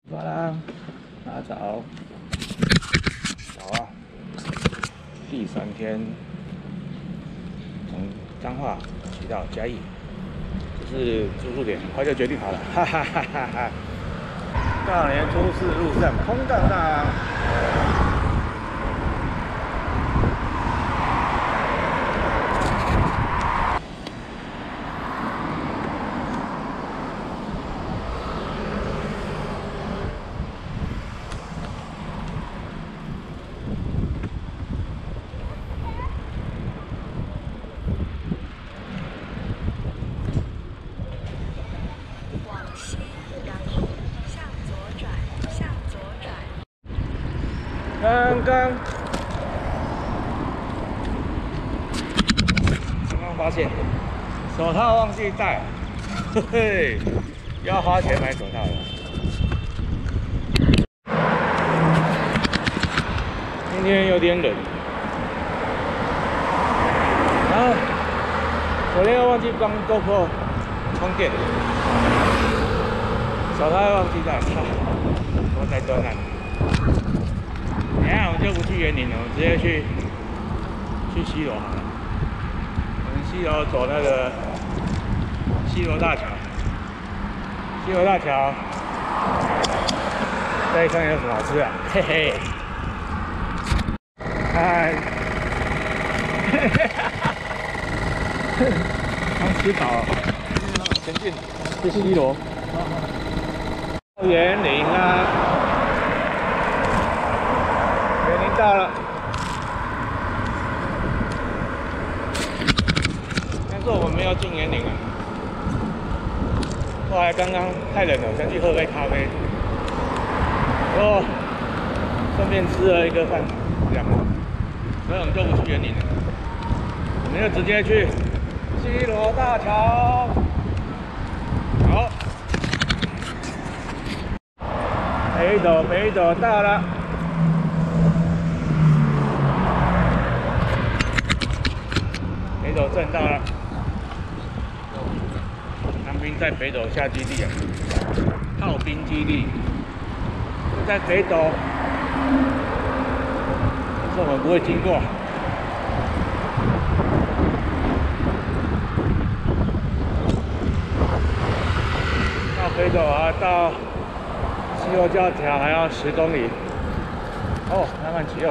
发啦，大家早，早啊！第3天从彰化骑到嘉义，这是住宿点，很快就决定好了，哈哈哈哈哈！大年初4路上空荡荡。 刚发现手套忘记带，嘿嘿，要花钱买手套了。今天有点冷，然后昨天又忘记帮 GoPro 充电，手套忘记带，我在端南。 等一下我们就不去园林了，我们直接去西螺好了。我们西螺走那个西螺大桥，西螺大桥这一看有什么好吃的？嘿嘿，嗨，刚吃饱了，前进去西螺，园林啊。 到了，但是我们没有进园林啊。后来刚刚太冷了，先去喝杯咖啡，然后顺便吃了一个饭，这样，所以我们就不去园林了，我们就直接去西螺大桥。好，北斗到了。 北斗镇到了，当兵在北斗下基地啊，炮兵基地就在北斗，但是我们不会经过。到北斗啊，到西螺教条还要10公里。哦，慢慢骑哦。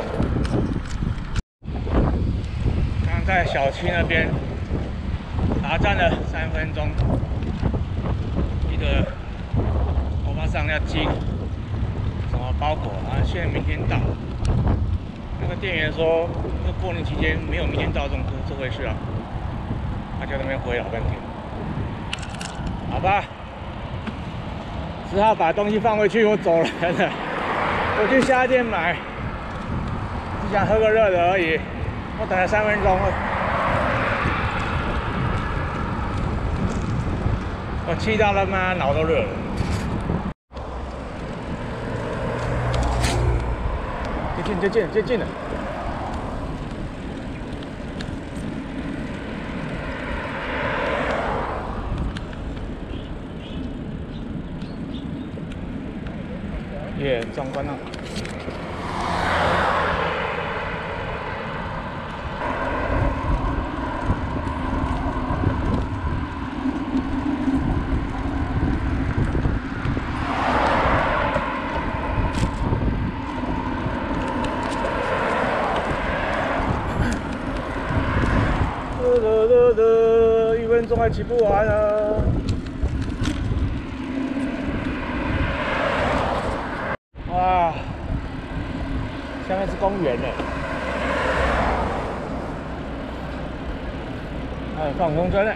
在小区那边罚站了3分钟，一个欧巴桑要寄什么包裹，然后现在明天到。那个店员说，那过年期间没有明天到这回事啊，他就在那边回老半天。好吧，只好把东西放回去，我走人了。我去下一店买，只想喝个热的而已。 我等了3分钟了，我气到他妈脑都热了。接近了。耶，壮观了。 1分钟还骑不完啊！哇，下面是公园呢，还有放风筝呢。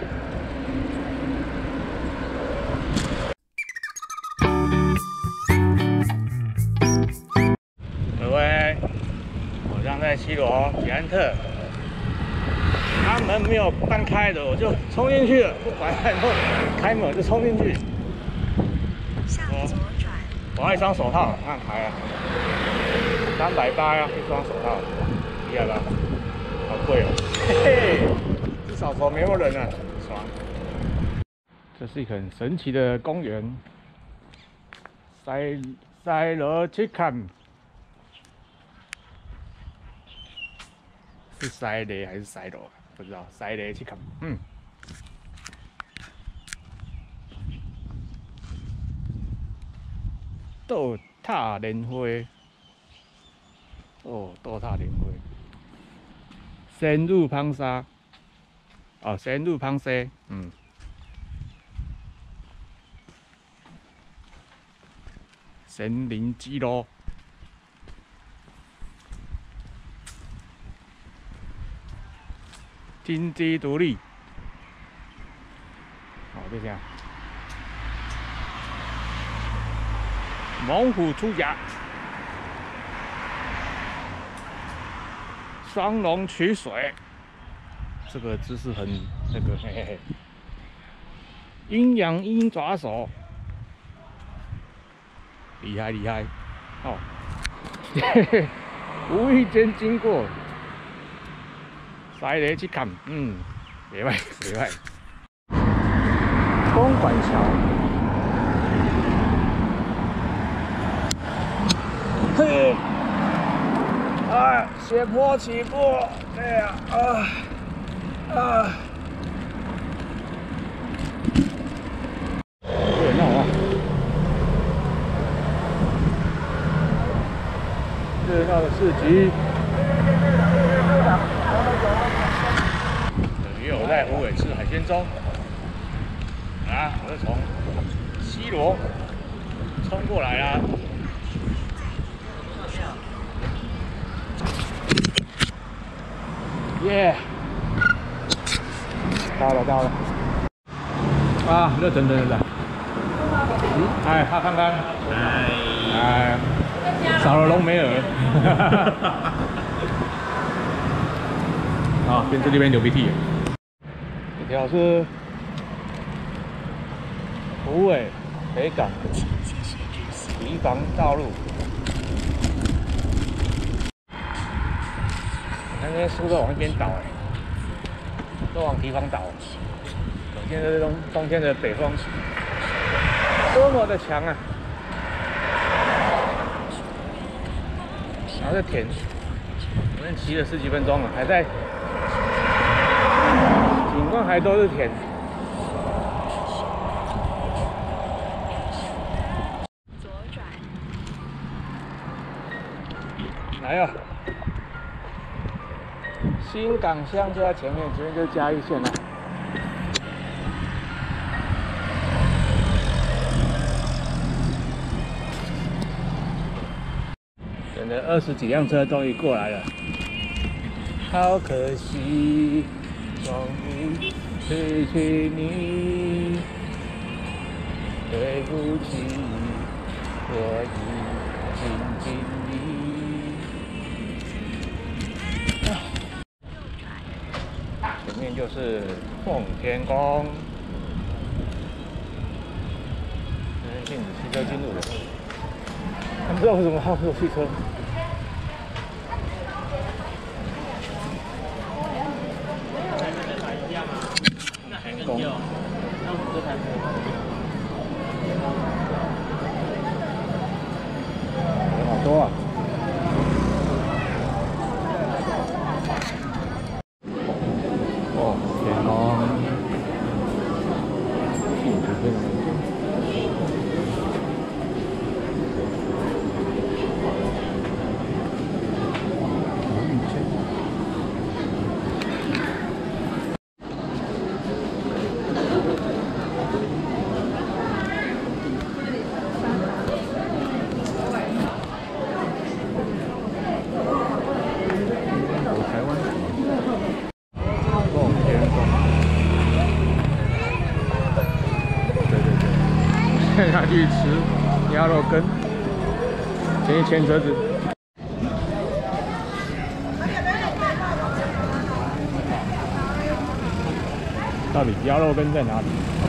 各位，我刚在西螺捷安特。 他门没有半开的，我就冲进去了，不管开门就冲进去。我要一双手套，看牌啊，380呀，一双手套，厉害吧？好贵哦，嘿嘿，至少说没有人啊，爽。这是一个很神奇的公园， 塞罗去看，是塞雷还是塞罗？不知道，塞雷去看，倒塔莲花，哦，倒塔莲花，深入邦沙，哦，深入邦西，森林之路。 金鸡独立，哦，就这样。猛虎出闸，双龙取水，这个姿势很那个，嘿嘿嘿。阴阳鹰爪手，厉害厉害，哦，嘿嘿，无意间经过。 塞雷去看，袂歹袂歹。公馆桥，嘿，啊，斜坡起步，哎呀，热闹啊！热闹的市集。 我在虎尾吃海鲜粥啊！我是从西螺冲过来啦。耶！到了到了。啊，热腾腾的。哎，他看看。哎，少了隆美尔。啊，边这边流鼻涕。 这条是虎尾北港堤防道路，看那些树都往一边倒，都往堤防倒，可见这冬天的北风多么的强啊！然后这田，我们骑了10几分钟了，还在。 景观还都是田，左转，来呀！新港乡就在前面，前面就是嘉义县了。等了20几辆车，终于过来了，好可惜。 终于失去你，对不起，我已经尽力。前面就是奉天宫，这边禁止汽车进入的，但不知道为什么还会有汽车。 有，那我们这台有好多啊！哦，天空，禁止这种。下去吃鸭肉羹，前一牵车子。到底鸭肉羹在哪里？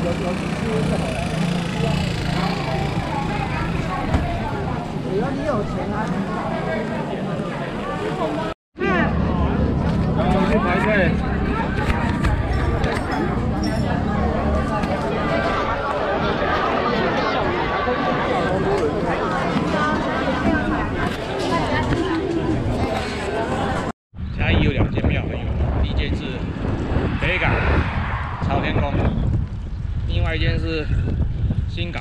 只要你有钱啊！我们去排队。 啊！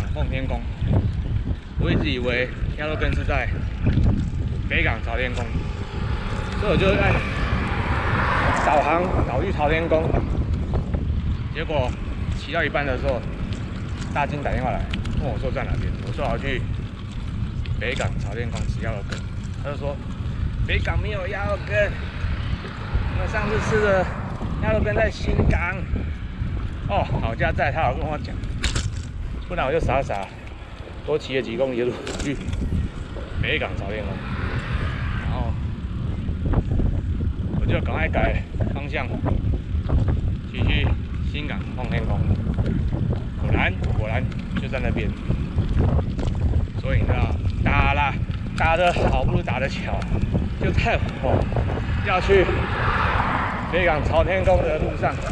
奉天宫。我一直以为鸭肉羹是在北港朝天宫，所以我就按导航导去朝天宫。结果骑到一半的时候，大金打电话来问我说在哪边，我说我要去北港朝天宫吃鸭肉羹，他就说北港没有鸭肉羹，我们上次吃的鸭肉羹在新港。哦，好家在，他有跟我讲，不然我就傻傻多骑了几公里的路去北港朝天宫，然后我就赶快改方向，骑去新港奉天宫。果然就在那边，所以你知道打得好不如打得巧，就在我要去北港朝天宫的路上，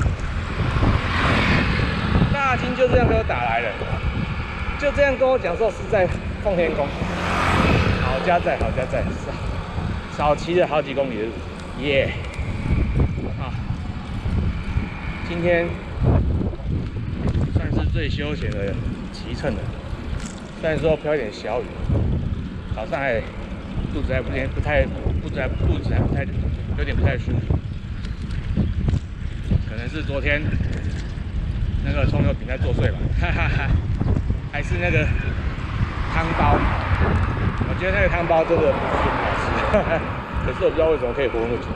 大金就这样给我打来了，就这样跟我讲说是在奉天宫，好家在，少骑了好几公里的路，耶！啊，今天算是最休闲的骑乘了，虽然说飘一点小雨，早上还肚子还有点不太舒服，可能是昨天那个葱油饼在作祟吧，哈哈哈，还是那个汤包，我觉得那个汤包真的不是很好吃，哈哈，可是我不知道为什么可以活那么久。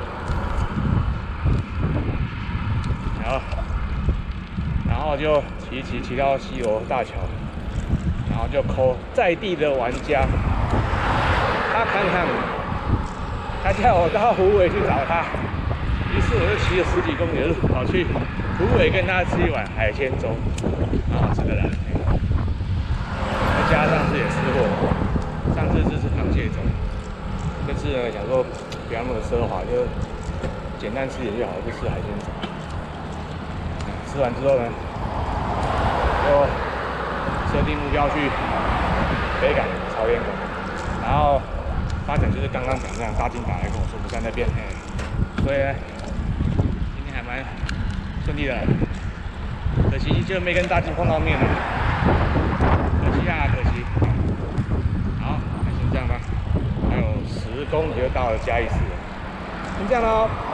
然后就骑到西螺大桥，然后就 call 在地的玩家，他看看我，他叫我到虎尾去找他，于是我就骑了10几公里的路跑去虎尾跟他吃一碗海鲜粥，蛮好吃的啦。再加上次也吃过，上次是吃螃蟹粥，这次呢想说不要那么奢华，就简单吃点就好，就吃海鲜粥。吃完之后呢，就设定目标去北港朝天宫，然后发展就是刚刚讲这样，大金打来跟我说不在那边，所以呢，今天还蛮顺利的，可惜就没跟大金碰到面了，可惜啊，可惜。好，那先这样吧，还有10公里就到了嘉义市了，先这样喽。